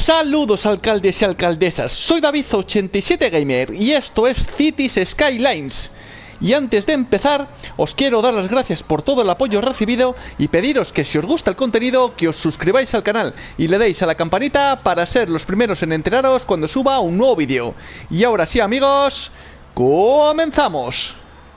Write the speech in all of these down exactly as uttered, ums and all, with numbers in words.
Saludos alcaldes y alcaldesas, soy David ochenta y siete Gamer y esto es Cities Skylines. Y antes de empezar, os quiero dar las gracias por todo el apoyo recibido y pediros que si os gusta el contenido, que os suscribáis al canal y le deis a la campanita para ser los primeros en enteraros cuando suba un nuevo vídeo. Y ahora sí amigos, ¡comenzamos!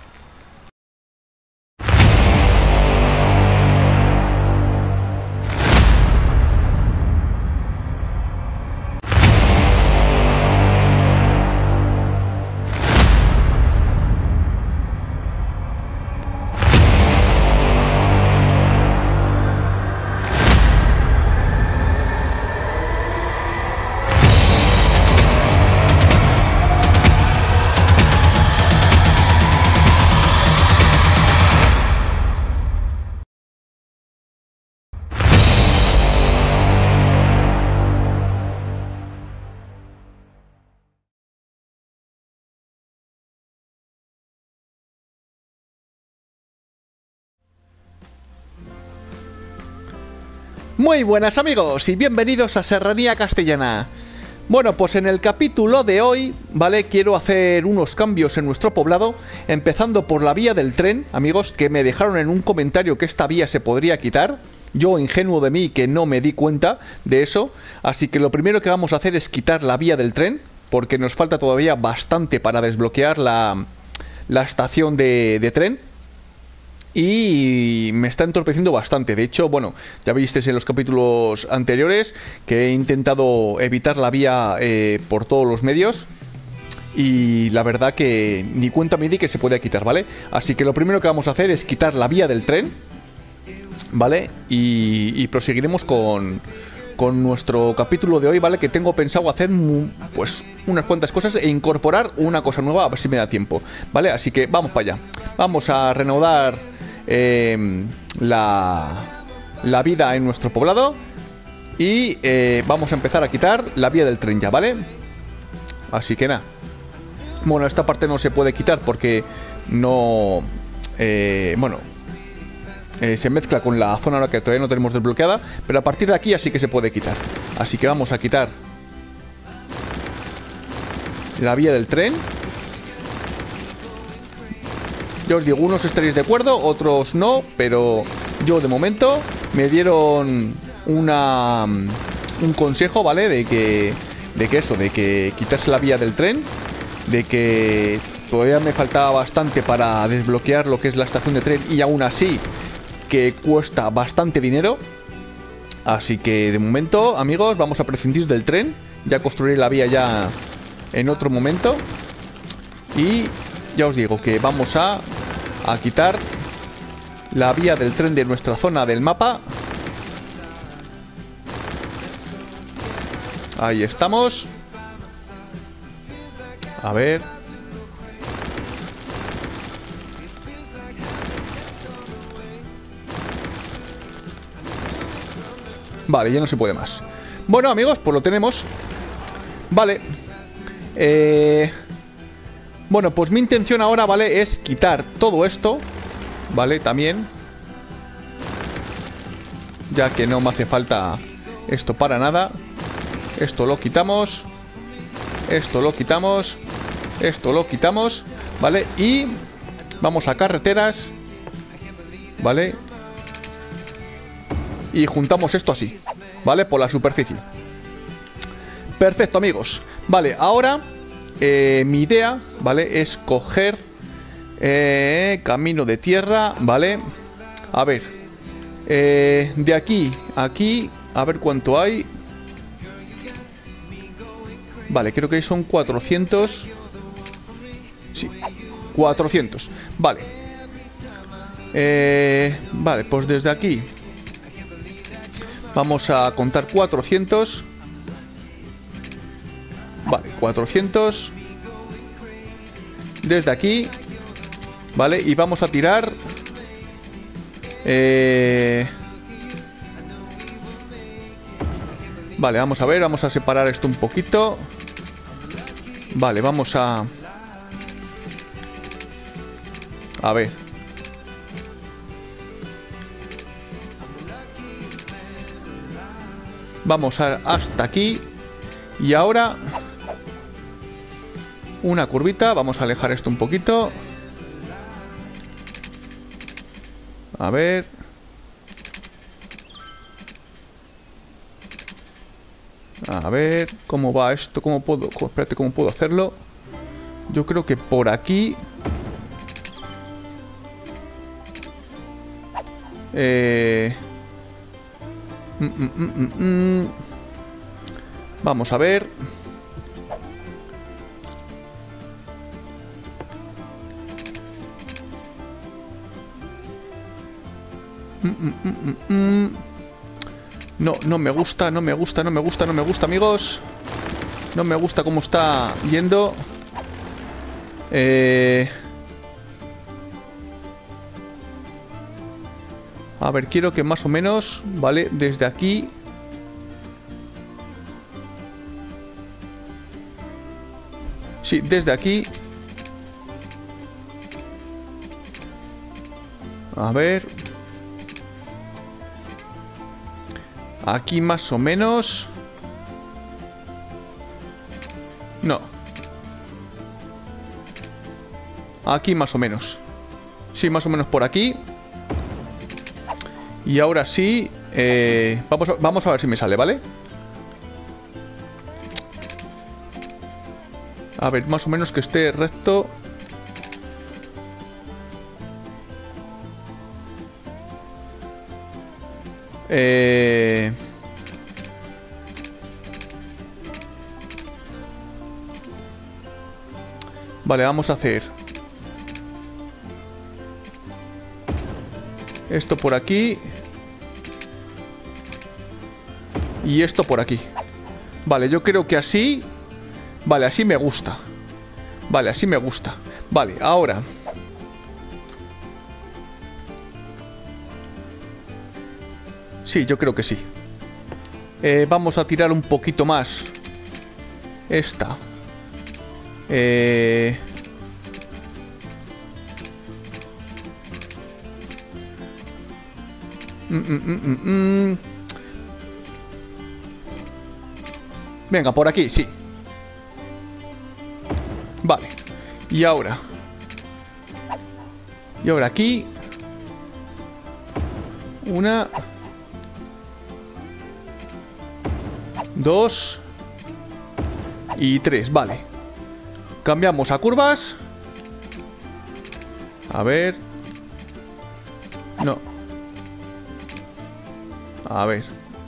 Muy buenas amigos y bienvenidos a Serranía Castellana. Bueno, pues en el capítulo de hoy, ¿vale? Quiero hacer unos cambios en nuestro poblado, empezando por la vía del tren, amigos, que me dejaron en un comentario que esta vía se podría quitar. Yo, ingenuo de mí, que no me di cuenta de eso. Así que lo primero que vamos a hacer es quitar la vía del tren, porque nos falta todavía bastante para desbloquear la, la estación de, de tren. Y me está entorpeciendo bastante. De hecho, bueno, ya visteis en los capítulos anteriores que he intentado evitar la vía eh, por todos los medios. Y la verdad que ni cuenta me di que se puede quitar, ¿vale? Así que lo primero que vamos a hacer es quitar la vía del tren, ¿vale? Y, y proseguiremos con, con nuestro capítulo de hoy, ¿vale? Que tengo pensado hacer pues unas cuantas cosas e incorporar una cosa nueva, a ver si me da tiempo, ¿vale? Así que vamos para allá. Vamos a reanudar Eh, la, la vida en nuestro poblado y eh, vamos a empezar a quitar la vía del tren ya, ¿vale? Así que nada. Bueno, esta parte no se puede quitar porque no... Eh, bueno, eh, se mezcla con la zona ahora que todavía no tenemos desbloqueada, pero a partir de aquí así que se puede quitar. Así que vamos a quitar la vía del tren. Yo os digo, unos estaréis de acuerdo, otros no, pero yo de momento me dieron una un consejo, ¿vale? De que, de que eso, de que quitase la vía del tren, de que todavía me faltaba bastante para desbloquear lo que es la estación de tren y aún así que cuesta bastante dinero. Así que de momento, amigos, vamos a prescindir del tren, ya construiré la vía ya en otro momento y ya os digo que vamos a, a quitar la vía del tren de nuestra zona del mapa. Ahí estamos. A ver. Vale, ya no se puede más. Bueno, amigos, pues lo tenemos. Vale. Eh... Bueno, pues mi intención ahora, ¿vale? Es quitar todo esto, ¿vale? También, ya que no me hace falta esto para nada. Esto lo quitamos. Esto lo quitamos. Esto lo quitamos, ¿vale? Y vamos a carreteras, ¿vale? Y juntamos esto así, ¿vale? Por la superficie. Perfecto, amigos. Vale, ahora... Eh, mi idea, ¿vale? Es coger eh, camino de tierra, ¿vale? A ver, eh, de aquí a aquí, a ver cuánto hay. Vale, creo que son cuatrocientos. Sí, cuatrocientos. Vale. eh, Vale, pues desde aquí vamos a contar cuatrocientos. Vale, cuatrocientos. Desde aquí. Vale, y vamos a tirar eh... Vale, vamos a ver, vamos a separar esto un poquito. Vale, vamos a... A ver. Vamos a, hasta aquí. Y ahora una curvita. Vamos a alejar esto un poquito. A ver. A ver cómo va esto. ¿Cómo puedo? Espérate, ¿cómo puedo hacerlo? Yo creo que por aquí. Eh... Mm, mm, mm, mm, mm. Vamos a ver. Mm, mm, mm, mm, mm. No, no me gusta, no me gusta, no me gusta, no me gusta, amigos. No me gusta cómo está yendo. Eh... A ver, quiero que más o menos, ¿vale? Desde aquí... Sí, desde aquí... A ver... Aquí más o menos... No. Aquí más o menos. Sí, más o menos por aquí. Y ahora sí, eh, vamos, a, vamos a ver si me sale, ¿vale? A ver, más o menos que esté recto. Eh... Vale, vamos a hacer esto por aquí. Y esto por aquí. Vale, yo creo que así... Vale, así me gusta. Vale, así me gusta. Vale, ahora... Sí, yo creo que sí. Eh, vamos a tirar un poquito más. Esta. Eh... Mm, mm, mm, mm, mm. Venga, por aquí, sí. Vale. Y ahora. Y ahora aquí. Una. Dos. Y tres, vale. Cambiamos a curvas. A ver. No. A ver.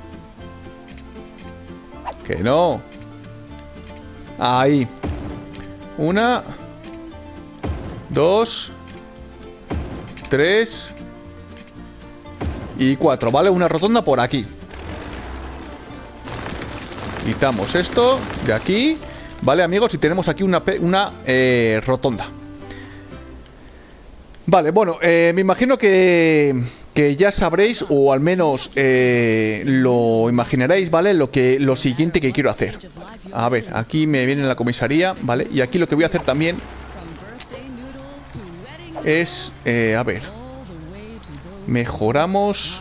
Que no. Ahí. Una. Dos. Tres. Y cuatro, ¿vale? Una rotonda por aquí. Quitamos esto de aquí. Vale, amigos, y tenemos aquí una, una eh, rotonda. Vale, bueno, eh, me imagino que, que ya sabréis, o al menos eh, lo imaginaréis, ¿vale? Lo, que, lo siguiente que quiero hacer. A ver, aquí me viene la comisaría, ¿vale? Y aquí lo que voy a hacer también es, eh, a ver, mejoramos.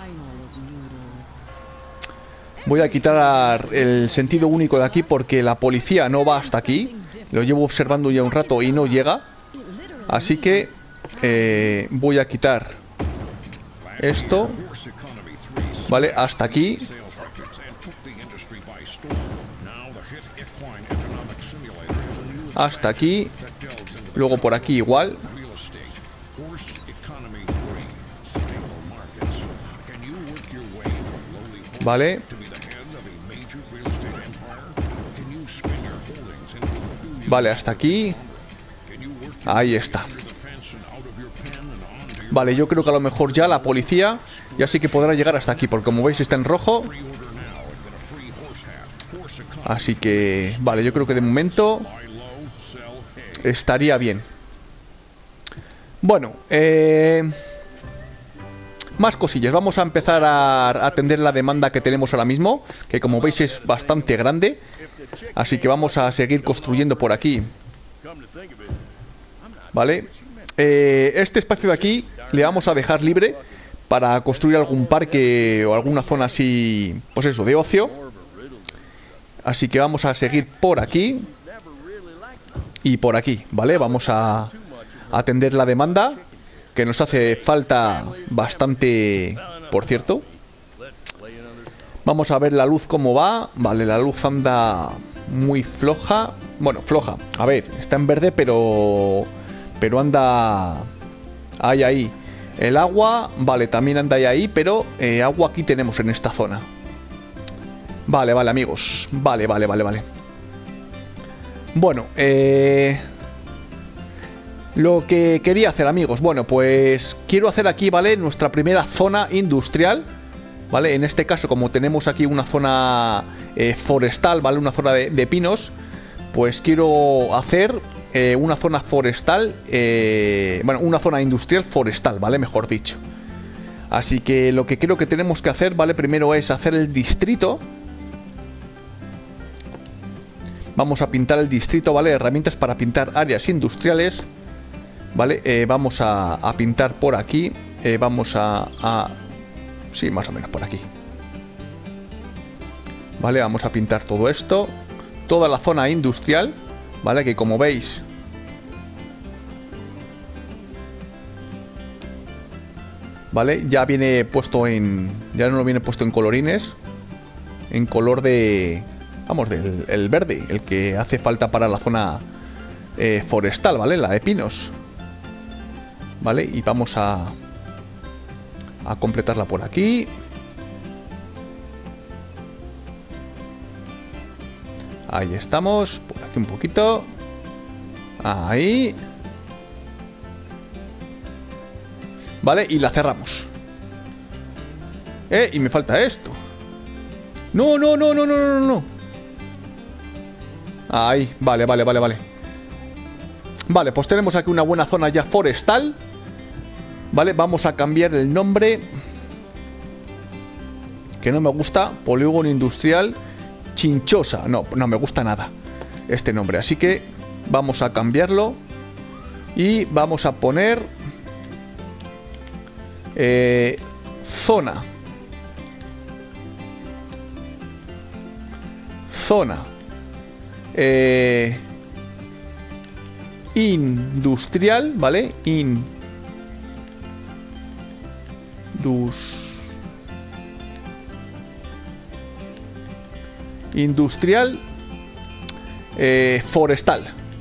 Voy a quitar el sentido único de aquí porque la policía no va hasta aquí. Lo llevo observando ya un rato y no llega. Así que eh, voy a quitar esto, ¿vale? Hasta aquí. Hasta aquí. Luego por aquí igual. Vale. Vale, hasta aquí. Ahí está. Vale, yo creo que a lo mejor ya la policía ya sí que podrá llegar hasta aquí, porque como veis está en rojo. Así que, vale, yo creo que de momento estaría bien. Bueno, eh... más cosillas. Vamos a empezar a atender la demanda que tenemos ahora mismo, que como veis es bastante grande. Así que vamos a seguir construyendo por aquí. Vale. Eh, este espacio de aquí le vamos a dejar libre para construir algún parque o alguna zona así, pues eso, de ocio. Así que vamos a seguir por aquí y por aquí, ¿vale? Vamos a atender la demanda, que nos hace falta bastante, por cierto. Vamos a ver la luz cómo va. Vale, la luz anda muy floja. Bueno, floja. A ver, está en verde, pero... Pero anda... Ahí, ahí. El agua, vale, también anda ahí, ahí. Pero eh, agua aquí tenemos en esta zona. Vale, vale, amigos. Vale, vale, vale, vale. Bueno, eh... lo que quería hacer, amigos. Bueno, pues quiero hacer aquí, ¿vale? Nuestra primera zona industrial, ¿vale? En este caso, como tenemos aquí una zona eh, forestal, ¿vale? Una zona de, de pinos, pues quiero hacer eh, una zona forestal, eh, bueno, una zona industrial forestal, ¿vale? Mejor dicho. Así que lo que creo que tenemos que hacer, ¿vale? Primero es hacer el distrito. Vamos a pintar el distrito, ¿vale? Herramientas para pintar áreas industriales, ¿vale? Eh, vamos a, a pintar por aquí. Eh, vamos a... a Sí, más o menos por aquí. Vale, vamos a pintar todo esto. Toda la zona industrial, ¿vale? Que como veis... Vale, ya viene puesto en... Ya no viene puesto en colorines. En color de... Vamos, del el verde. El que hace falta para la zona eh, forestal, ¿vale? La de pinos. Vale, y vamos a... a completarla por aquí. Ahí estamos. Por aquí un poquito. Ahí. Vale, y la cerramos. Eh, y me falta esto. No, no, no, no, no, no, no. Ahí, vale, vale, vale, vale. Vale, pues tenemos aquí una buena zona ya forestal. Vale, vamos a cambiar el nombre, que no me gusta. Polígono industrial Chinchosa. No, no me gusta nada este nombre. Así que vamos a cambiarlo. Y vamos a poner eh, Zona Zona eh, Industrial, ¿vale? In Dus... Industrial eh, Forestal.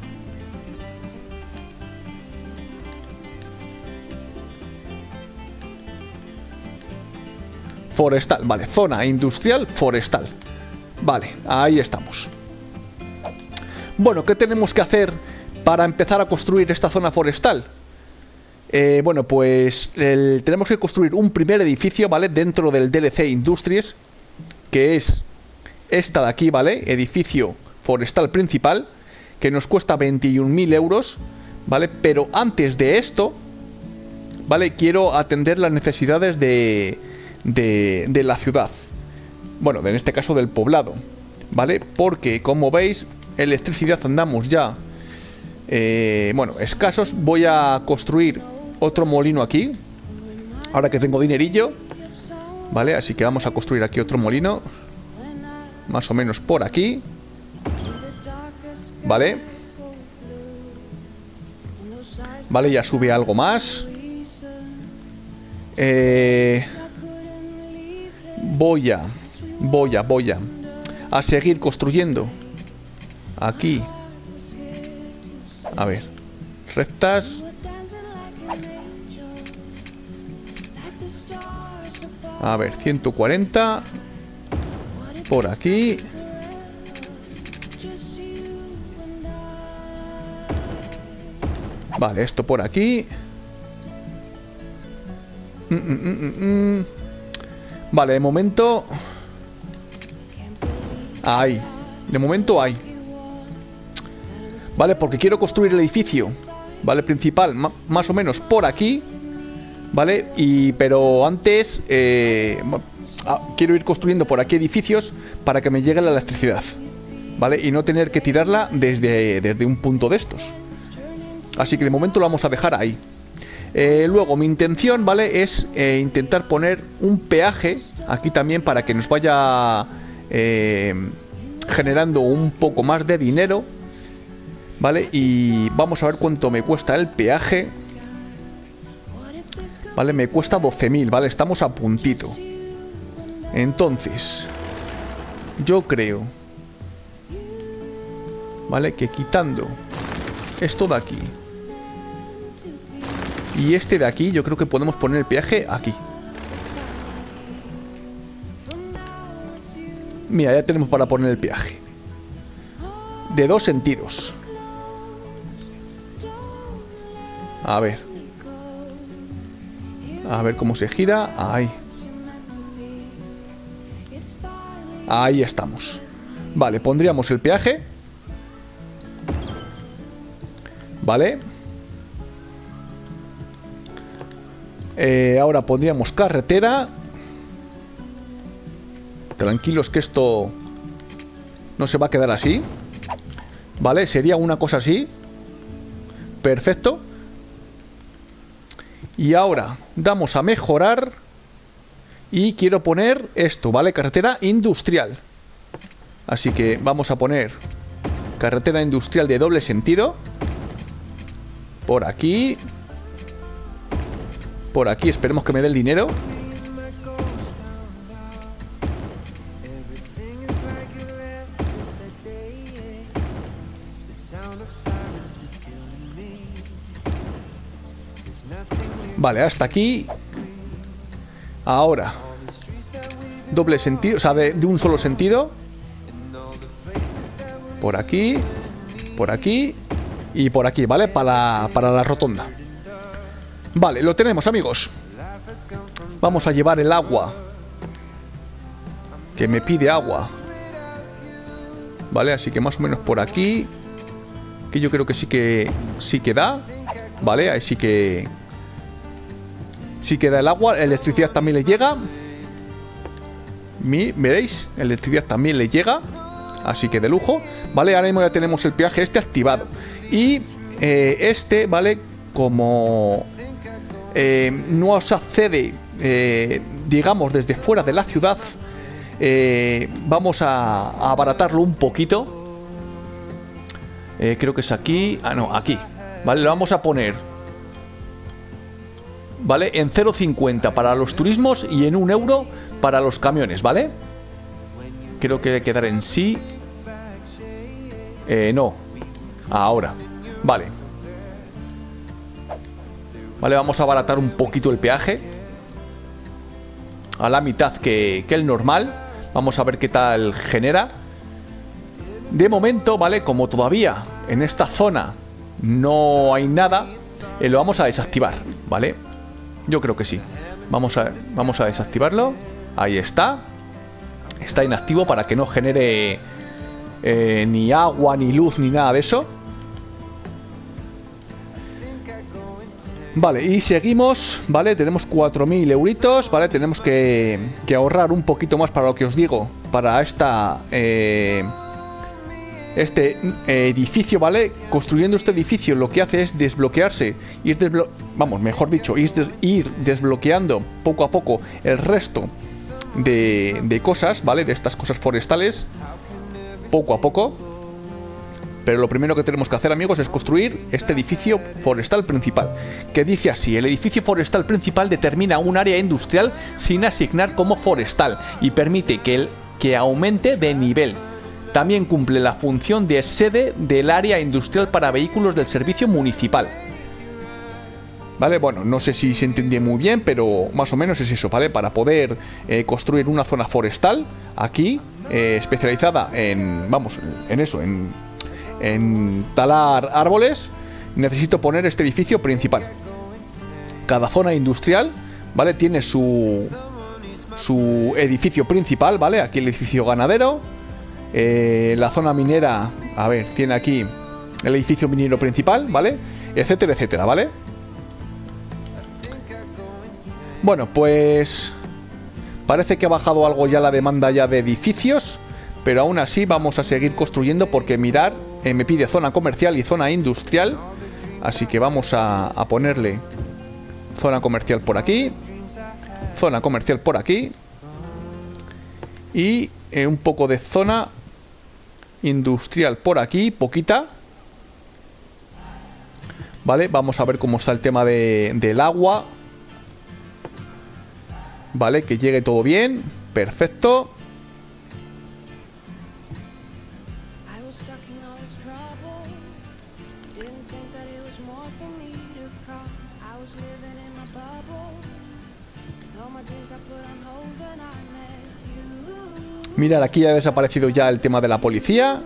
Forestal, vale, zona industrial forestal. Vale, ahí estamos. Bueno, ¿qué tenemos que hacer para empezar a construir esta zona forestal? Eh, bueno, pues el, tenemos que construir un primer edificio, ¿vale? Dentro del D L C Industries, que es esta de aquí, ¿vale? Edificio forestal principal, que nos cuesta veintiún mil euros, ¿vale? Pero antes de esto, ¿vale? Quiero atender las necesidades de, de, de la ciudad. Bueno, en este caso del poblado, ¿vale? Porque, como veis, electricidad andamos ya, eh, bueno, escasos. Voy a construir otro molino aquí, ahora que tengo dinerillo, ¿vale? Así que vamos a construir aquí otro molino, más o menos por aquí, ¿vale? Vale, ya sube algo más. Eh, voy a, voy a, voy a, a seguir construyendo aquí. A ver, rectas. A ver, ciento cuarenta. Por aquí. Vale, esto por aquí. Mm, mm, mm, mm. Vale, de momento. Ahí. De momento hay. Vale, porque quiero construir el edificio, ¿vale? Principal, más o menos por aquí, ¿vale? Y, pero antes eh, quiero ir construyendo por aquí edificios para que me llegue la electricidad, ¿vale? Y no tener que tirarla desde, desde un punto de estos. Así que de momento lo vamos a dejar ahí. Eh, luego mi intención, ¿vale? Es eh, intentar poner un peaje aquí también para que nos vaya eh, generando un poco más de dinero, ¿vale? Y vamos a ver cuánto me cuesta el peaje. Vale, me cuesta doce mil, ¿vale? Estamos a puntito. Entonces, yo creo, ¿vale? Que quitando esto de aquí y este de aquí, yo creo que podemos poner el peaje aquí. Mira, ya tenemos para poner el peaje. De dos sentidos. A ver. A ver cómo se gira. Ahí. Ahí estamos. Vale, pondríamos el peaje. Vale. Eh, ahora pondríamos carretera. Tranquilos que esto no se va a quedar así. Vale, sería una cosa así. Perfecto. Y ahora damos a mejorar. Y quiero poner esto, ¿vale? Carretera industrial. Así que vamos a poner carretera industrial de doble sentido. Por aquí. Por aquí, esperemos que me dé el dinero. Vale, hasta aquí. Ahora doble sentido, o sea, de, de un solo sentido. Por aquí. Por aquí. Y por aquí, ¿vale? Para, para la rotonda. Vale, lo tenemos, amigos. Vamos a llevar el agua, que me pide agua. Vale, así que más o menos por aquí. Que yo creo que sí que sí que da. Vale, ahí sí que sí que da el agua. Electricidad también le llega. Mi, ¿veréis? Electricidad también le llega. Así que de lujo. Vale, ahora mismo ya tenemos el peaje este activado. Y eh, este, ¿vale? Como eh, no os accede, eh, digamos, desde fuera de la ciudad, eh, vamos a, a abaratarlo un poquito. Eh, creo que es aquí. Ah, no, aquí. Vale, lo vamos a poner, ¿vale? En cero coma cincuenta para los turismos y en un euro para los camiones, ¿vale? Creo que debe quedar en sí. Eh, no. Ahora. Vale. Vale, vamos a abaratar un poquito el peaje. A la mitad que, que el normal. Vamos a ver qué tal genera. De momento, ¿vale? Como todavía en esta zona no hay nada, eh, lo vamos a desactivar, ¿vale? Yo creo que sí. Vamos a, vamos a desactivarlo. Ahí está. Está inactivo para que no genere eh, ni agua, ni luz, ni nada de eso. Vale, y seguimos, ¿vale? Tenemos cuatro mil euritos, ¿vale? Tenemos que, que ahorrar un poquito más para lo que os digo, para esta... Eh, este eh, edificio, ¿vale? Construyendo este edificio lo que hace es desbloquearse, ir desblo vamos, mejor dicho, ir, des ir desbloqueando poco a poco el resto de, de cosas, ¿vale? De estas cosas forestales, poco a poco. Pero lo primero que tenemos que hacer, amigos, es construir este edificio forestal principal, que dice así: el edificio forestal principal determina un área industrial sin asignar como forestal y permite que, el, que aumente de nivel. También cumple la función de sede del área industrial para vehículos del servicio municipal. Vale, bueno, no sé si se entiende muy bien, pero más o menos es eso, ¿vale? Para poder eh, construir una zona forestal aquí, eh, especializada en, vamos, en eso, en, en talar árboles, necesito poner este edificio principal. Cada zona industrial, ¿vale? Tiene su, su edificio principal, ¿vale? Aquí el edificio ganadero. Eh, la zona minera, a ver, tiene aquí el edificio minero principal, ¿vale? Etcétera, etcétera, ¿vale? Bueno, pues parece que ha bajado algo ya la demanda ya de edificios, pero aún así vamos a seguir construyendo porque mirar, eh, me pide zona comercial y zona industrial, así que vamos a, a ponerle zona comercial por aquí, zona comercial por aquí y eh, un poco de zona industrial por aquí, poquita. Vale, vamos a ver cómo está el tema de, del agua. Vale, que llegue todo bien. Perfecto. Mirad, aquí ya ha desaparecido ya el tema de la policía.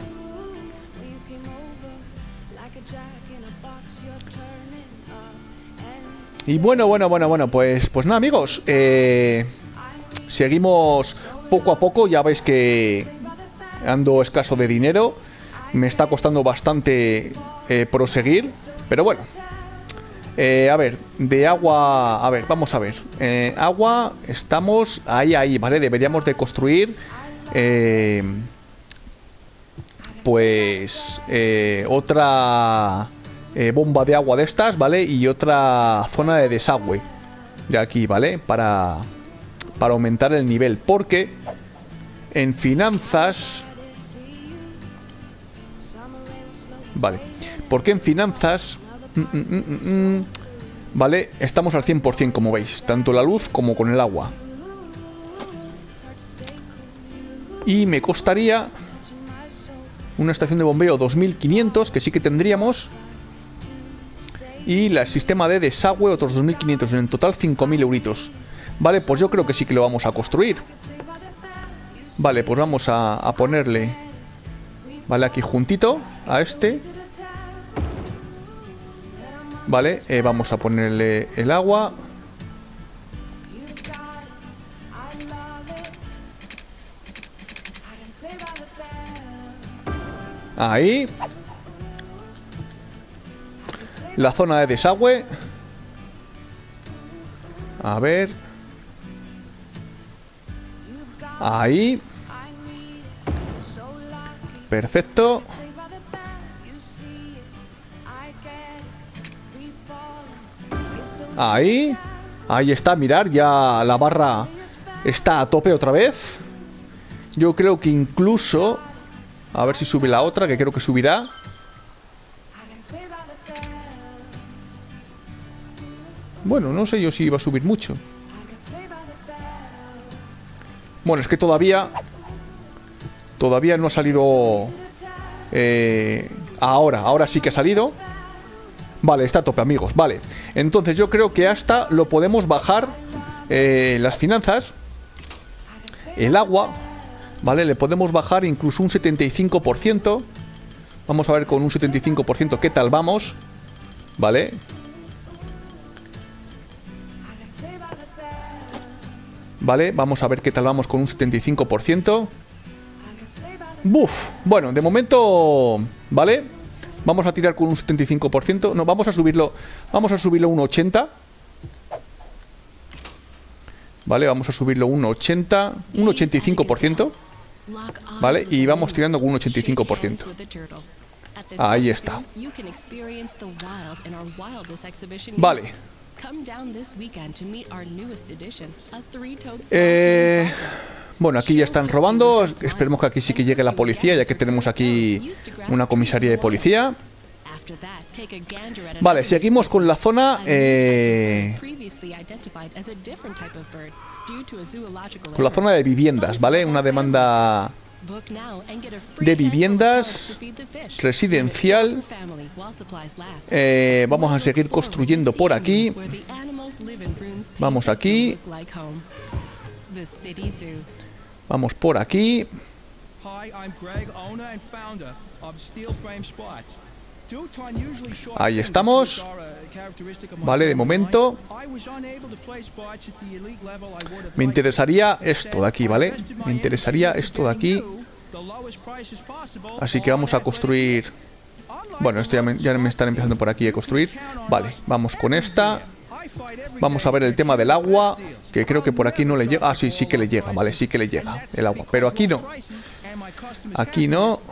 Y bueno, bueno, bueno, bueno, pues, pues nada, amigos. Eh, seguimos poco a poco. Ya veis que ando escaso de dinero. Me está costando bastante eh, proseguir. Pero bueno. Eh, a ver, de agua... A ver, vamos a ver. Eh, agua, estamos ahí, ahí, ¿vale? Deberíamos de construir... Eh, pues... Eh, otra... Eh, bomba de agua de estas, ¿vale? Y otra zona de desagüe de aquí, ¿vale? Para, para aumentar el nivel. Porque en finanzas... Vale. Porque en finanzas... Mm, mm, mm, mm, vale, estamos al cien por cien, como veis. Tanto la luz como con el agua. Y me costaría una estación de bombeo dos mil quinientos, que sí que tendríamos. Y el sistema de desagüe otros dos mil quinientos. En total cinco mil euritos. Vale, pues yo creo que sí que lo vamos a construir. Vale, pues vamos a, a ponerle... Vale, aquí juntito a este. Vale, eh, vamos a ponerle el agua. Ahí. La zona de desagüe. A ver. Ahí. Perfecto. Ahí. Ahí está, mirar, ya la barra está a tope otra vez. Yo creo que incluso... A ver si sube la otra, que creo que subirá. Bueno, no sé yo si iba a subir mucho. Bueno, es que todavía... Todavía no ha salido... Eh, ahora, ahora sí que ha salido. Vale, está a tope, amigos, vale. Entonces yo creo que hasta lo podemos bajar eh, las finanzas. El agua, vale, le podemos bajar incluso un setenta y cinco por ciento. Vamos a ver con un setenta y cinco por ciento qué tal vamos. Vale. Vale, vamos a ver qué tal vamos con un setenta y cinco por ciento. Buf, bueno, de momento, vale. Vamos a tirar con un setenta y cinco por ciento. No, vamos a subirlo. Vamos a subirlo a un ochenta. Vale, vamos a subirlo a un ochenta. Un ochenta y cinco por ciento. Vale, y vamos tirando con un ochenta y cinco por ciento. Ahí está. Vale. Eh... Bueno, aquí ya están robando. Esperemos que aquí sí que llegue la policía, ya que tenemos aquí una comisaría de policía. Vale, seguimos con la zona eh, con la zona de viviendas, ¿vale? Una demanda de viviendas residencial. eh, Vamos a seguir construyendo por aquí. Vamos aquí. Vamos por aquí. Ahí estamos. Vale, de momento. Me interesaría esto de aquí, ¿vale? Me interesaría esto de aquí. Así que vamos a construir... Bueno, esto ya me, ya me están empezando por aquí a construir. Vale, vamos con esta. Vamos a ver el tema del agua, que creo que por aquí no le llega. Ah, sí, sí que le llega, vale, sí que le llega el agua. Pero aquí no. Aquí no.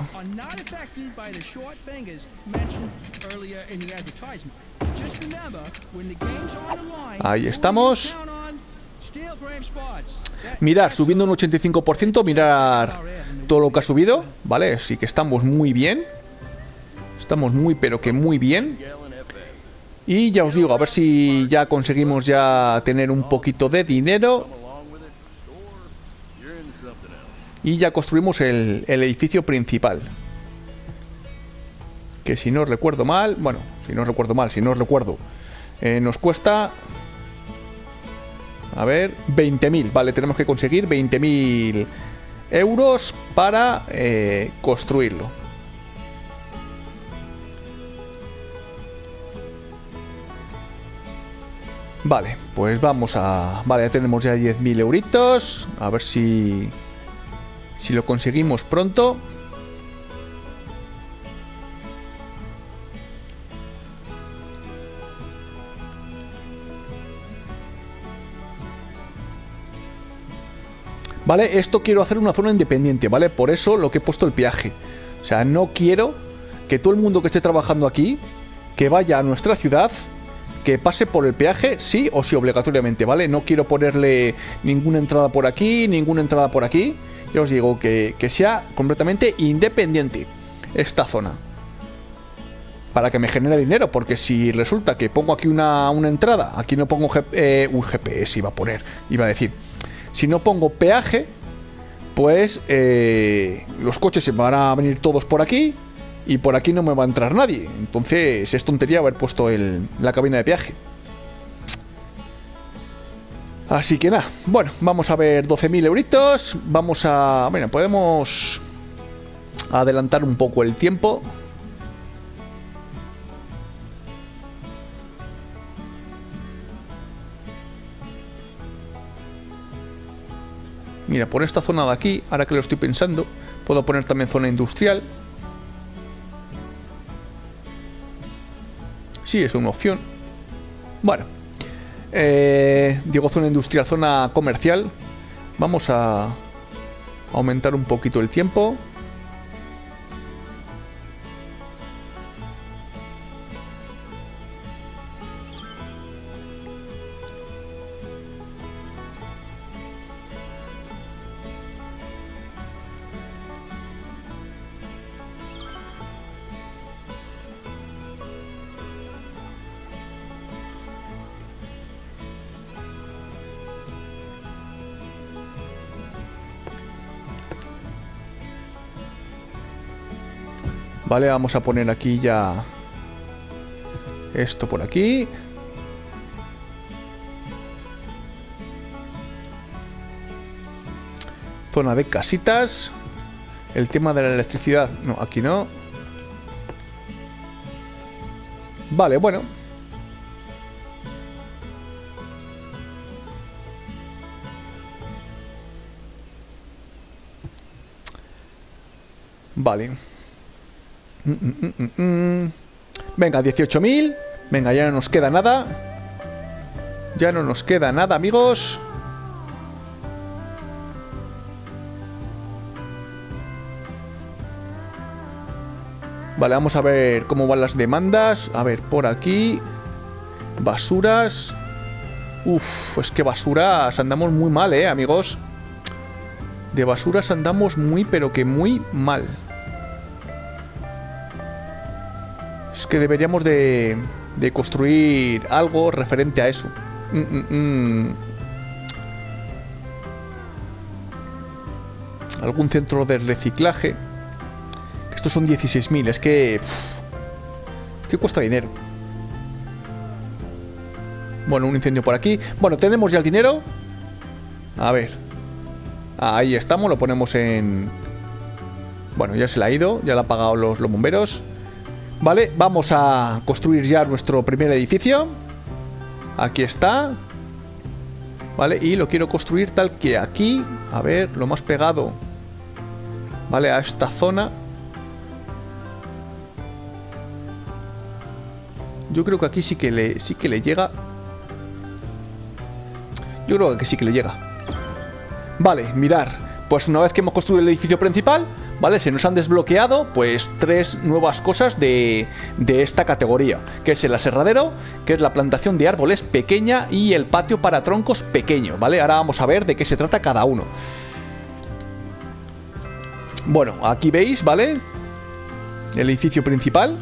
Ahí estamos. Mirar, subiendo un ochenta y cinco por ciento, mirar todo lo que ha subido, ¿vale? Así que estamos muy bien. Estamos muy, pero que muy bien. Y ya os digo, a ver si ya conseguimos ya tener un poquito de dinero. Y ya construimos el, el edificio principal. Que si no recuerdo mal, bueno, si no recuerdo mal, si no recuerdo, eh, nos cuesta... A ver, veinte mil, vale, tenemos que conseguir veinte mil euros para eh, construirlo. Vale, pues vamos a... Vale, ya tenemos ya diez mil euritos. A ver si... Si lo conseguimos pronto. Vale, esto quiero hacer una zona independiente, ¿vale? Por eso lo que he puesto el peaje. O sea, no quiero que todo el mundo que esté trabajando aquí, que vaya a nuestra ciudad, que pase por el peaje, sí o sí, obligatoriamente, ¿vale? No quiero ponerle ninguna entrada por aquí, ninguna entrada por aquí. Ya os digo que, que sea completamente independiente esta zona. Para que me genere dinero, porque si resulta que pongo aquí una, una entrada, aquí no pongo G eh, un G P S, iba a poner, iba a decir... Si no pongo peaje, pues eh, los coches se van a venir todos por aquí y por aquí no me va a entrar nadie. Entonces es tontería haber puesto el, la cabina de peaje. Así que nada, bueno, vamos a ver doce mil euritos. Vamos a... Bueno, podemos adelantar un poco el tiempo. Mira, por esta zona de aquí, ahora que lo estoy pensando, puedo poner también zona industrial. Sí, es una opción. Bueno, eh, digo zona industrial, zona comercial. Vamos a aumentar un poquito el tiempo. Vale, vamos a poner aquí ya esto por aquí. Zona de casitas. El tema de la electricidad, no, aquí no. Vale, bueno. Vale. Mm, mm, mm, mm. Venga, dieciocho mil. Venga, ya no nos queda nada. Ya no nos queda nada, amigos. Vale, vamos a ver cómo van las demandas. A ver, por aquí. Basuras. Uf, es que basuras andamos muy mal, eh, amigos. De basuras andamos muy, pero que muy mal. Es que deberíamos de, de construir algo referente a eso. Mm, mm, mm. Algún centro de reciclaje. Estos son dieciséis mil. Es que... Uf, que cuesta dinero. Bueno, un incendio por aquí. Bueno, tenemos ya el dinero. A ver. Ahí estamos, lo ponemos en... Bueno, ya se le ha ido. Ya le ha pagado los, los bomberos. Vale, vamos a construir ya nuestro primer edificio. Aquí está. Vale, y lo quiero construir tal que aquí. A ver, lo más pegado. Vale, a esta zona. Yo creo que aquí sí que le, sí que le llega. Yo creo que sí que le llega. Vale, mirar. pues una vez que hemos construido el edificio principal, ¿vale? Se nos han desbloqueado pues tres nuevas cosas de, de esta categoría, que es el aserradero, que es la plantación de árboles pequeña y el patio para troncos pequeño, ¿vale? Ahora vamos a ver de qué se trata cada uno. Bueno, aquí veis, ¿vale? El edificio principal.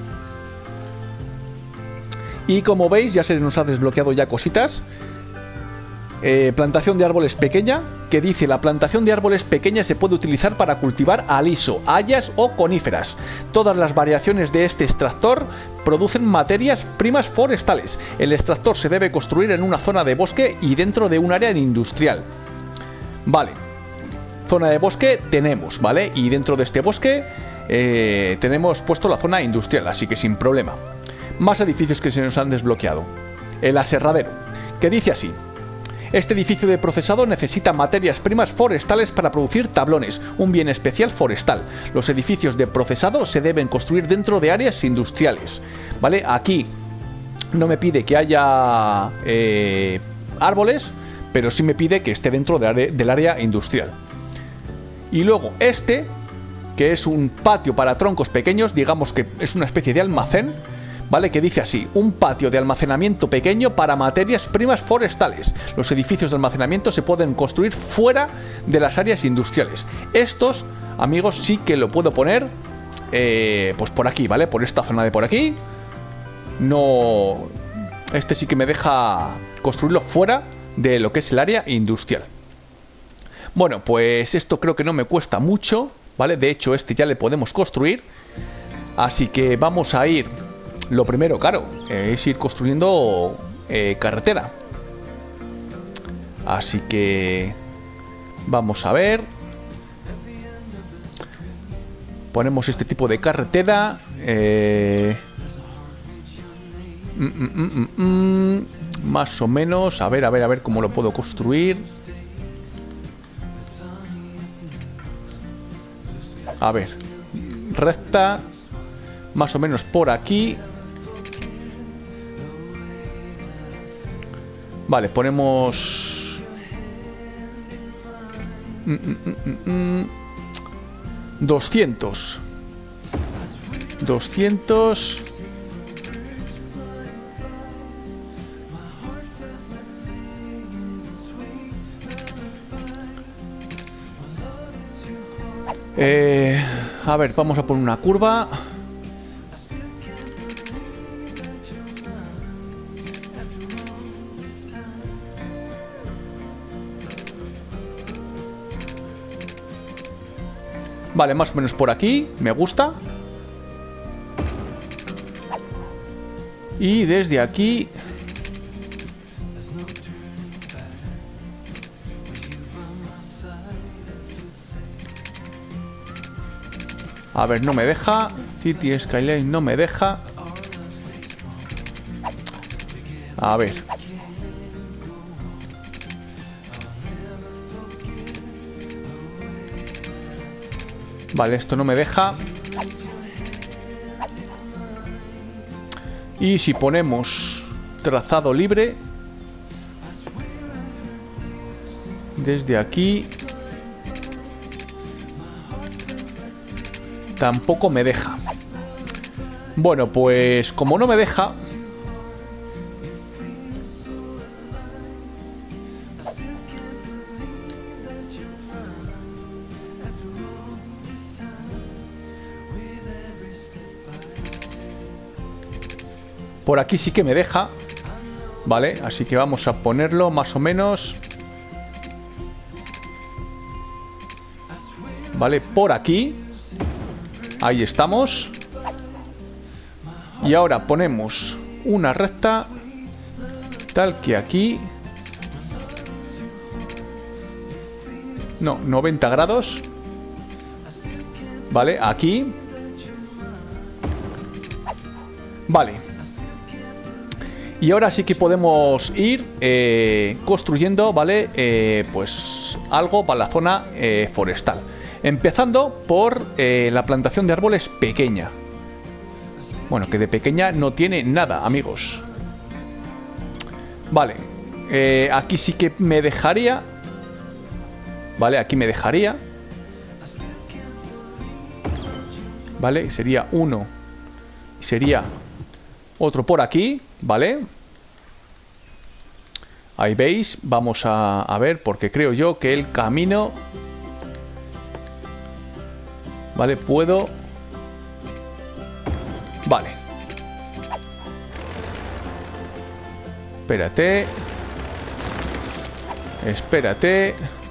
Y como veis ya se nos ha desbloqueado ya cositas. Eh, plantación de árboles pequeña, que dice: la plantación de árboles pequeña se puede utilizar para cultivar aliso, hayas o coníferas. Todas las variaciones de este extractor producen materias primas forestales. El extractor se debe construir en una zona de bosque y dentro de un área industrial. Vale, zona de bosque tenemos, ¿vale? Y dentro de este bosque eh, tenemos puesto la zona industrial, así que sin problema. Más edificios que se nos han desbloqueado. El aserradero, que dice así: este edificio de procesado necesita materias primas forestales para producir tablones, un bien especial forestal. Los edificios de procesado se deben construir dentro de áreas industriales. ¿Vale? Aquí no me pide que haya eh, árboles, pero sí me pide que esté dentro de área, del área industrial. Y luego este, que es un patio para troncos pequeños, digamos que es una especie de almacén, ¿vale? Que dice así: un patio de almacenamiento pequeño para materias primas forestales. Los edificios de almacenamiento se pueden construir fuera de las áreas industriales. Estos, amigos, sí que lo puedo poner eh, pues por aquí, ¿vale? Por esta zona de por aquí. No... Este sí que me deja construirlo fuera de lo que es el área industrial. Bueno, pues esto creo que no me cuesta mucho, ¿vale? De hecho, este ya le podemos construir. Así que vamos a ir... Lo primero, claro, es ir construyendo eh, carretera. Así que vamos a ver. Ponemos este tipo de carretera. Eh, mm, mm, mm, mm, más o menos. A ver, a ver, a ver cómo lo puedo construir. A ver. Recta. Más o menos por aquí. Vale, ponemos... Mm, mm, mm, mm. doscientos. doscientos. Eh, a ver, vamos a poner una curva. Vale, más o menos por aquí, me gusta. Y desde aquí... A ver, no me deja. City Skyline no me deja. A ver. Vale, esto no me deja. Y si ponemos trazado libre desde aquí, tampoco me deja. Bueno, pues como no me deja, por aquí sí que me deja. Vale, así que vamos a ponerlo más o menos. Vale, por aquí. Ahí estamos. Y ahora ponemos una recta tal que aquí. No, noventa grados. Vale, aquí. Vale. Y ahora sí que podemos ir eh, construyendo, ¿vale? Eh, pues algo para la zona eh, forestal. Empezando por eh, la plantación de árboles pequeña. Bueno, que de pequeña no tiene nada, amigos. Vale. Eh, aquí sí que me dejaría. Vale, aquí me dejaría. ¿vale? Sería uno. Sería otro por aquí, ¿vale? Ahí veis, vamos a, a ver, porque creo yo que el camino... Vale, puedo... Vale. Espérate. Espérate.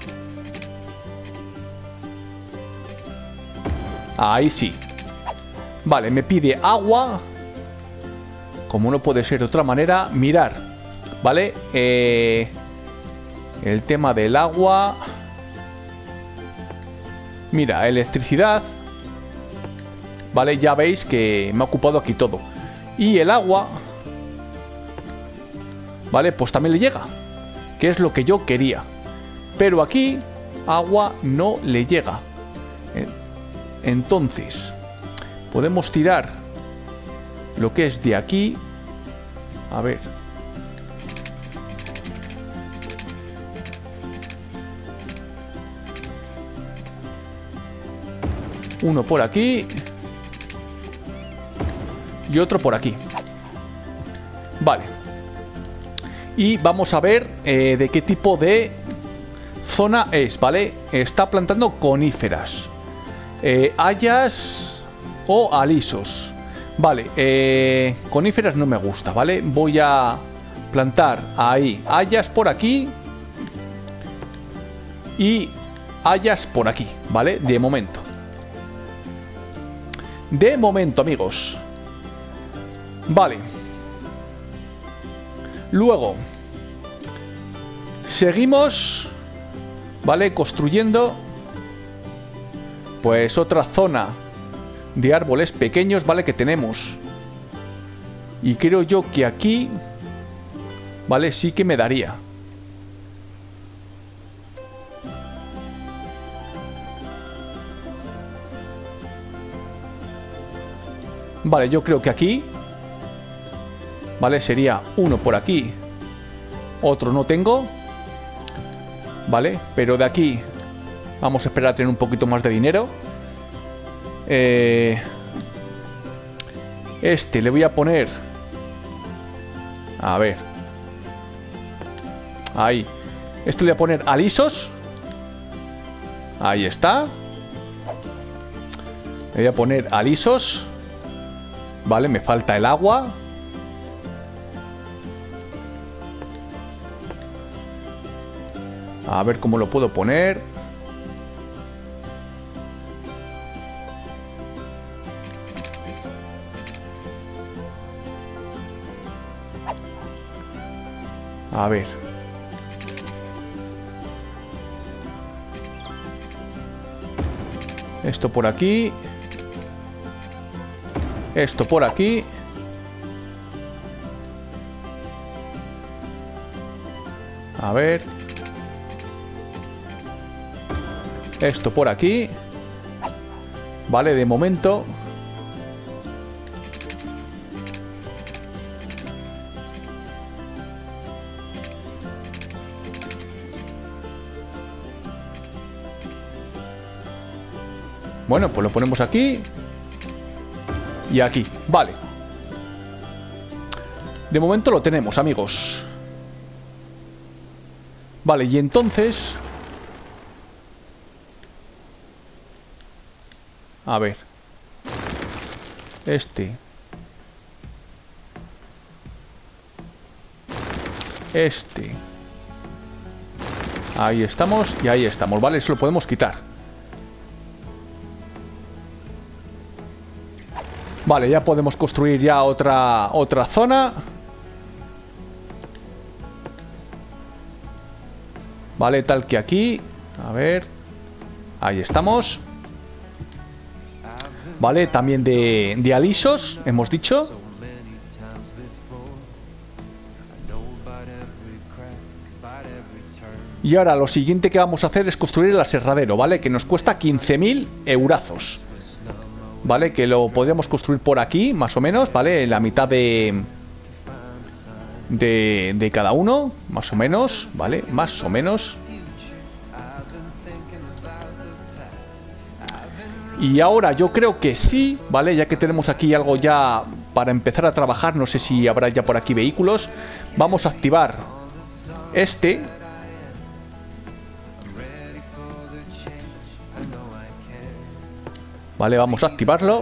Ahí sí. Vale, me pide agua. Como no puede ser de otra manera, mirar. Vale, eh, el tema del agua. Mira, electricidad. Vale, ya veis que me ha ocupado aquí todo. Y el agua, vale, pues también le llega, que es lo que yo quería. Pero aquí agua no le llega. Entonces podemos tirar lo que es de aquí. A ver. Uno por aquí. Y otro por aquí. Vale. Y vamos a ver eh, de qué tipo de zona es, ¿vale? Está plantando coníferas. Eh, hayas o alisos. Vale, eh, coníferas no me gusta, ¿vale? Voy a plantar ahí hayas por aquí y hayas por aquí, ¿vale? De momento. De momento, amigos. Vale. Luego seguimos, ¿vale? Construyendo pues otra zona de árboles pequeños, ¿vale? Que tenemos. Y creo yo que aquí, ¿vale? Sí que me daría. Vale, yo creo que aquí, ¿vale? Sería uno por aquí. Otro no tengo, ¿vale? Pero de aquí vamos a esperar a tener un poquito más de dinero. Eh, este le voy a poner... A ver. Ahí. Esto le voy a poner alisos. Ahí está. Le voy a poner alisos. Vale, me falta el agua. A ver cómo lo puedo poner. A ver. Esto por aquí. Esto por aquí. A ver. Esto por aquí. Vale, de momento. Bueno, pues lo ponemos aquí. Y aquí, vale. De momento lo tenemos, amigos. Vale, y entonces... A ver. Este. Este. Ahí estamos y ahí estamos, vale, eso lo podemos quitar. Vale, ya podemos construir ya otra, otra zona. Vale, tal que aquí. A ver. Ahí estamos. Vale, también de, de alisos, hemos dicho. Y ahora lo siguiente que vamos a hacer es construir el aserradero, ¿vale? Que nos cuesta quince mil eurazos. ¿Vale? Que lo podríamos construir por aquí, más o menos, ¿vale? La mitad de, de, de cada uno, más o menos, ¿vale? Más o menos. Y ahora yo creo que sí, ¿vale? Ya que tenemos aquí algo ya para empezar a trabajar. No sé si habrá ya por aquí vehículos. Vamos a activar este. Vale, vamos a activarlo.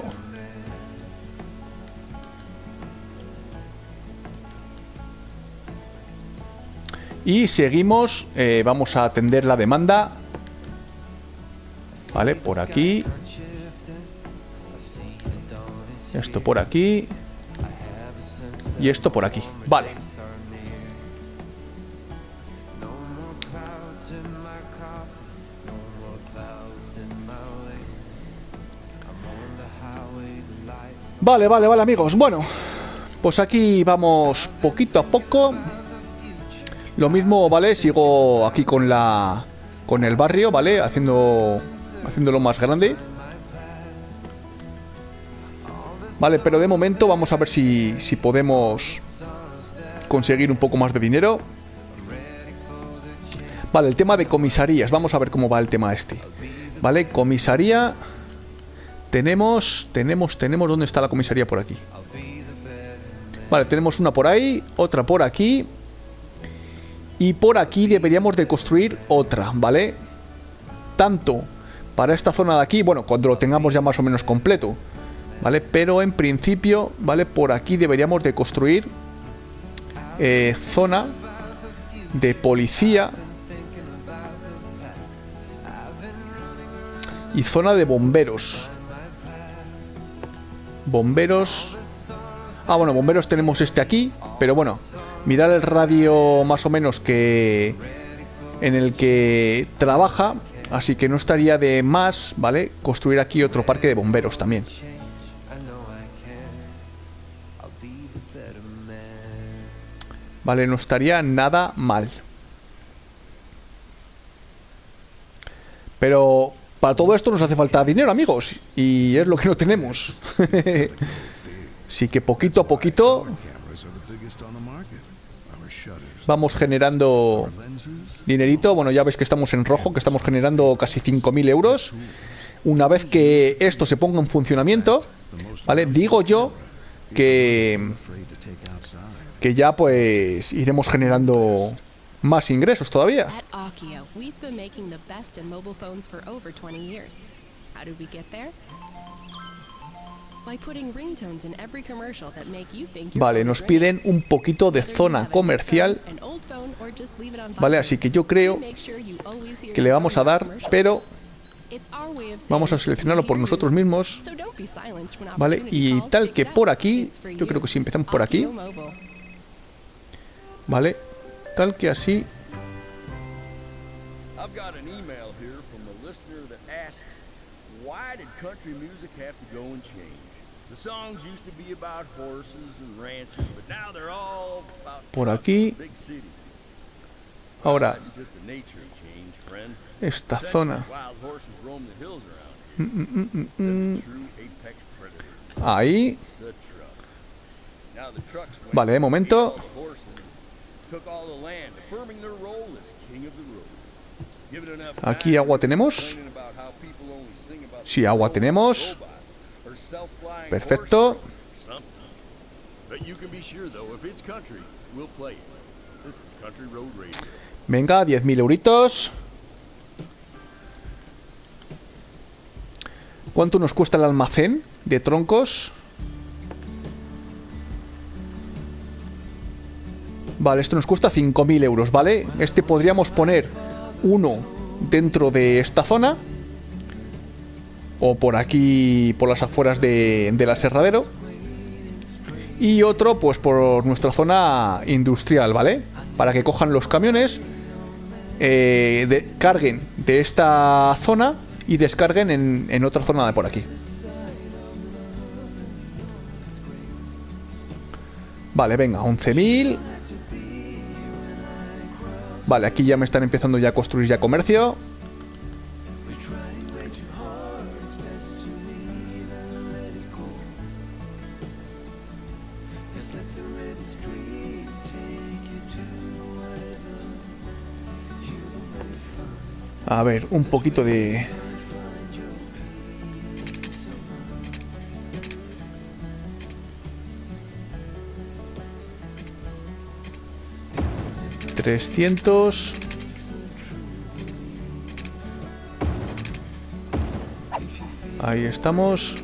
Y seguimos. eh, Vamos a atender la demanda. Vale, por aquí. Esto por aquí. Y esto por aquí. Vale. Vale, vale, vale, amigos. Bueno, pues aquí vamos poquito a poco. Lo mismo, ¿vale? Sigo aquí con la... con el barrio, ¿vale? Haciendo... haciéndolo más grande. Vale, pero de momento vamos a ver si, si podemos conseguir un poco más de dinero. Vale, el tema de comisarías. Vamos a ver cómo va el tema este. Vale, comisaría. Tenemos, tenemos, tenemos... ¿Dónde está la comisaría? Por aquí. Vale, tenemos una por ahí, otra por aquí. Y por aquí deberíamos de construir otra, ¿vale? Tanto para esta zona de aquí, bueno, cuando lo tengamos ya más o menos completo, ¿vale? Pero en principio, ¿vale? Por aquí deberíamos de construir eh, zona de policía y zona de bomberos. Bomberos. Ah, bueno, bomberos tenemos este aquí, pero bueno, mirad el radio más o menos que en el que trabaja, así que no estaría de más, ¿vale? Construir aquí otro parque de bomberos también. Vale, no estaría nada mal. Pero para todo esto nos hace falta dinero, amigos, y es lo que no tenemos. Así que poquito a poquito vamos generando dinerito. Bueno, ya veis que estamos en rojo, que estamos generando casi cinco mil euros. Una vez que esto se ponga en funcionamiento, ¿vale? Digo yo que, que ya pues iremos generando más ingresos todavía. Vale, nos piden un poquito de zona comercial. Vale, así que yo creo que le vamos a dar, pero vamos a seleccionarlo por nosotros mismos. Vale, y tal que por aquí, yo creo que si empezamos por aquí. Vale, tal que así. Por aquí. Ahora esta zona. Mm, mm, mm, mm. Ahí. Vale, de momento. Aquí agua tenemos. Sí, agua tenemos. Perfecto. Venga, diez mil euritos. ¿Cuánto nos cuesta el almacén de troncos? Vale, esto nos cuesta cinco mil euros, ¿vale? Este podríamos poner uno dentro de esta zona. O por aquí, por las afueras de, del aserradero. Y otro, pues por nuestra zona industrial, ¿vale? Para que cojan los camiones, eh, de, carguen de esta zona y descarguen en, en otra zona de por aquí. Vale, venga, once mil. Vale, aquí ya me están empezando ya a construir ya comercio. A ver, un poquito de... trescientos. Ahí estamos.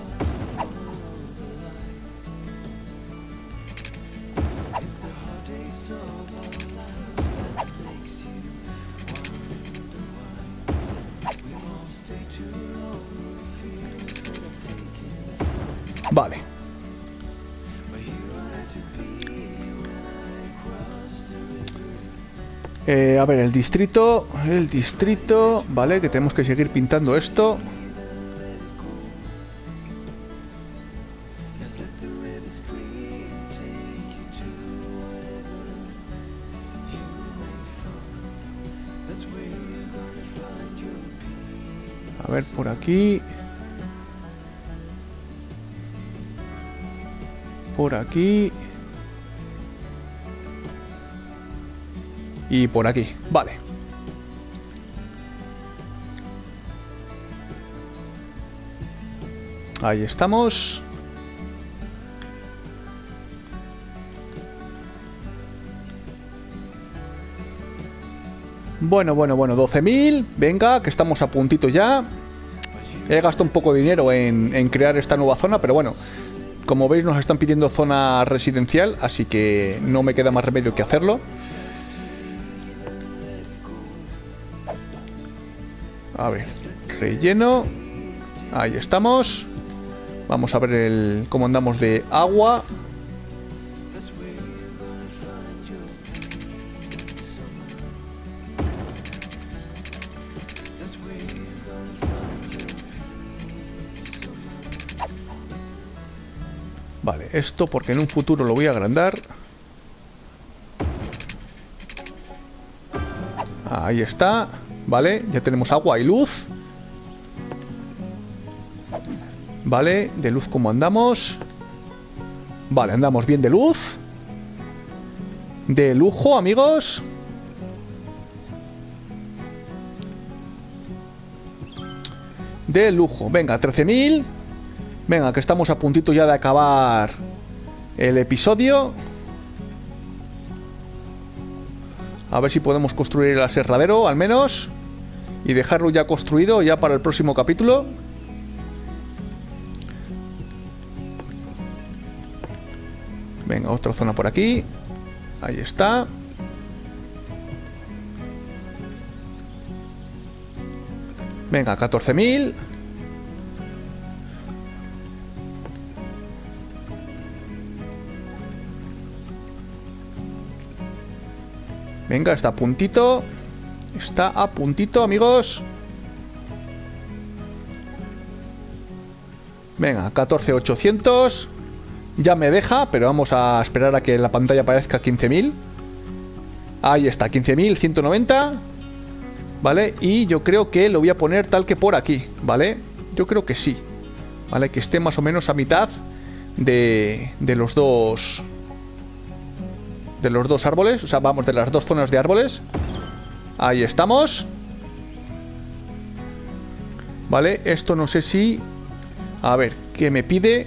Vale. Eh, a ver, el distrito, el distrito, vale, que tenemos que seguir pintando esto. A ver, por aquí. Por aquí. Y por aquí, vale. Ahí estamos. Bueno, bueno, bueno, doce mil. Venga, que estamos a puntito ya. He gastado un poco de dinero en, en crear esta nueva zona, pero bueno, como veis nos están pidiendo zona residencial, así que no me queda más remedio que hacerlo. A ver, relleno. Ahí estamos. Vamos a ver el, cómo andamos de agua. Vale, esto porque en un futuro lo voy a agrandar. Ahí está. Vale, ya tenemos agua y luz. Vale, de luz ¿cómo andamos? Vale, andamos bien de luz. De lujo, amigos. De lujo, venga, trece mil. Venga, que estamos a puntito ya de acabar el episodio. A ver si podemos construir el aserradero, al menos. Y dejarlo ya construido, ya para el próximo capítulo. Venga, otra zona por aquí. Ahí está. Venga, catorce mil. Venga, está a puntito. Está a puntito, amigos. Venga, catorce mil ochocientos. Ya me deja, pero vamos a esperar a que en la pantalla aparezca quince mil. Ahí está, quince mil ciento noventa. Vale, y yo creo que lo voy a poner tal que por aquí, ¿vale? Yo creo que sí. Vale, que esté más o menos a mitad de, de los dos... De los dos árboles, o sea, vamos, de las dos zonas de árboles. Ahí estamos. Vale, esto no sé si... A ver, ¿qué me pide?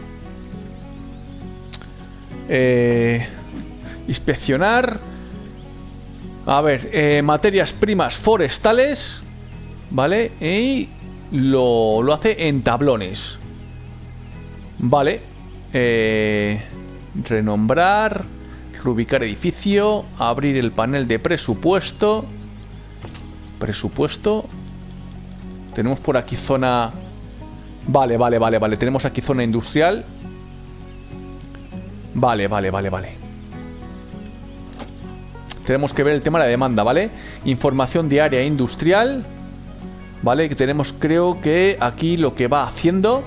Eh, inspeccionar. A ver, eh, materias primas forestales. Vale, y lo, lo hace en tablones. Vale. Eh, renombrar. Reubicar edificio. Abrir el panel de presupuesto. Presupuesto. Tenemos por aquí zona... Vale, vale, vale, vale. Tenemos aquí zona industrial. Vale, vale, vale, vale. Tenemos que ver el tema de la demanda, ¿vale? Información de área industrial. Vale, que tenemos, creo que aquí lo que va haciendo.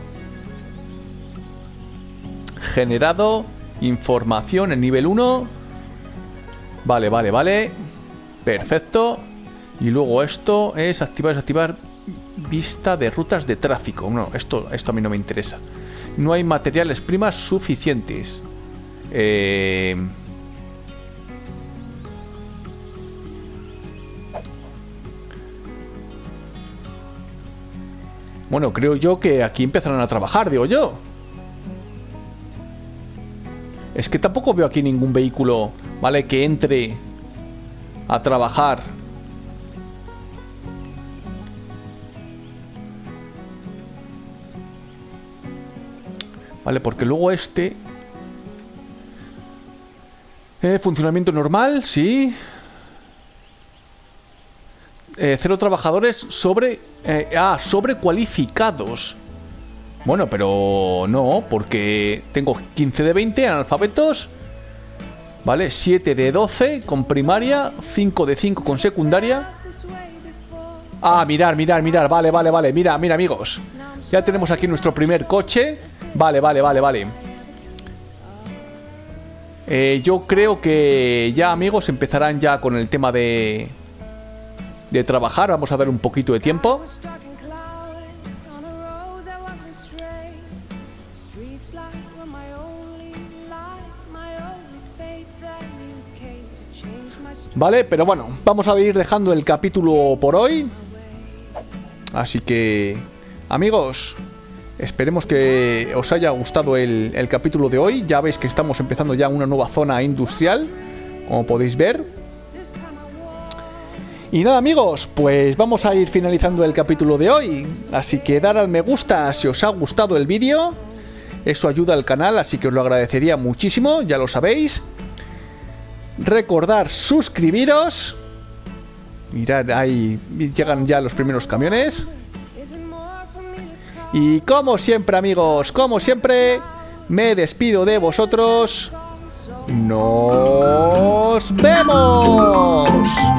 Generado. Información en nivel uno. Vale, vale, vale. Perfecto. Y luego esto es activar, desactivar vista de rutas de tráfico. No, esto, esto a mí no me interesa. No hay materiales primas suficientes. Eh... Bueno, creo yo que aquí empezarán a trabajar, digo yo. Es que tampoco veo aquí ningún vehículo, ¿vale? Que entre A trabajar. Vale, porque luego este... Eh, funcionamiento normal, sí. Eh, cero trabajadores sobre... Eh, ah, sobrecualificados. Bueno, pero no, porque tengo quince de veinte analfabetos. Vale, siete de doce con primaria, cinco de cinco con secundaria. Ah, mirar, mirar, mirar, vale, vale, vale. Mira, mira, amigos. Ya tenemos aquí nuestro primer coche. Vale, vale, vale, vale. Eh, yo creo que ya, amigos, empezarán ya con el tema de... De trabajar. Vamos a dar un poquito de tiempo. Vale, pero bueno, vamos a ir dejando el capítulo por hoy. Así que, amigos, esperemos que os haya gustado el, el capítulo de hoy. Ya veis que estamos empezando ya una nueva zona industrial, como podéis ver. Y nada, amigos, pues vamos a ir finalizando el capítulo de hoy. Así que dar al me gusta si os ha gustado el vídeo. Eso ayuda al canal, así que os lo agradecería muchísimo, ya lo sabéis. Recordar suscribiros. Mirad, ahí llegan ya los primeros camiones. Y como siempre, amigos, como siempre, me despido de vosotros. ¡Nos vemos!